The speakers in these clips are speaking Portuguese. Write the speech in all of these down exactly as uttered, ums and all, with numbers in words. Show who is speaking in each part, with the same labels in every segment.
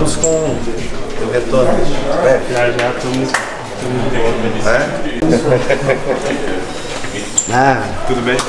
Speaker 1: estamos com o retorno. É.
Speaker 2: Já, já, estamos...
Speaker 1: É?
Speaker 3: Ah,
Speaker 1: tudo bem?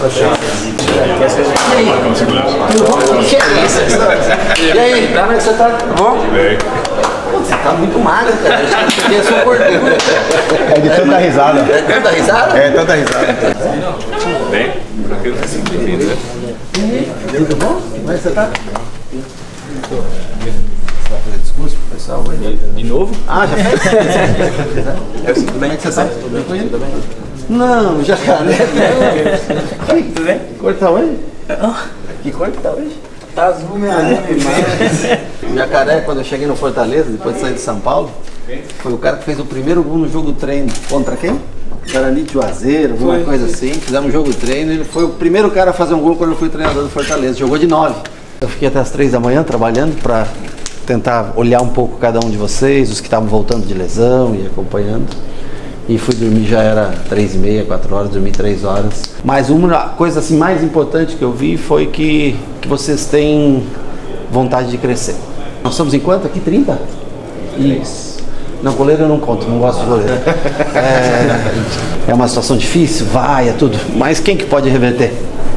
Speaker 3: E aí, como é que você tá? Bom?
Speaker 1: Bem.
Speaker 3: Você tá muito magro, cara. Acho que é sua gordura.
Speaker 4: É de tanta risada.
Speaker 3: É tanta risada?
Speaker 4: É tanta risada.
Speaker 1: Bem? Tranquilo, tá sempre bem-vindo, né?
Speaker 3: Tudo bom? Como é que você tá? Você vai fazer discurso pro pessoal?
Speaker 1: De novo?
Speaker 3: Ah, já fez? Tudo bem? Como é que você tá? Tudo bem com ele? Tudo bem? Não, jacaré não. Oi, tudo bem? Que cor tá hoje? Que cor que tá hoje? Tá azul mesmo. O jacaré, quando eu cheguei no Fortaleza, depois de sair de São Paulo, foi o cara que fez o primeiro gol no jogo treino. Contra quem? Guarani de Juazeiro, alguma foi, coisa assim. Fizemos um jogo treino. Ele foi o primeiro cara a fazer um gol quando eu fui treinador do Fortaleza. Jogou de nove. Eu fiquei até as três da manhã trabalhando para tentar olhar um pouco cada um de vocês, os que estavam voltando de lesão e acompanhando. E fui dormir, já era três e meia, quatro horas, dormi três horas. Mas uma coisa assim mais importante que eu vi foi que, que vocês têm vontade de crescer. Nós somos em quanto aqui? trinta? Isso. Não, goleiro eu não conto, não gosto de goleiro. É, é uma situação difícil, vai, é tudo. Mas quem que pode reverter?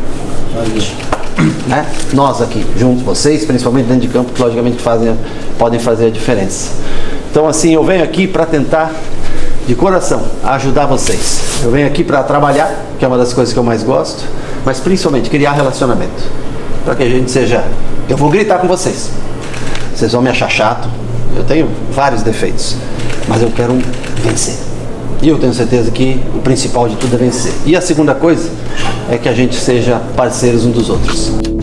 Speaker 3: Né? Nós aqui, juntos, vocês, principalmente dentro de campo, que logicamente fazem, podem fazer a diferença. Então assim, eu venho aqui para tentar, de coração, ajudar vocês. Eu venho aqui para trabalhar, que é uma das coisas que eu mais gosto, mas principalmente criar relacionamento, para que a gente seja... Eu vou gritar com vocês, vocês vão me achar chato, eu tenho vários defeitos, mas eu quero vencer. E eu tenho certeza que o principal de tudo é vencer. E a segunda coisa é que a gente seja parceiros um dos outros.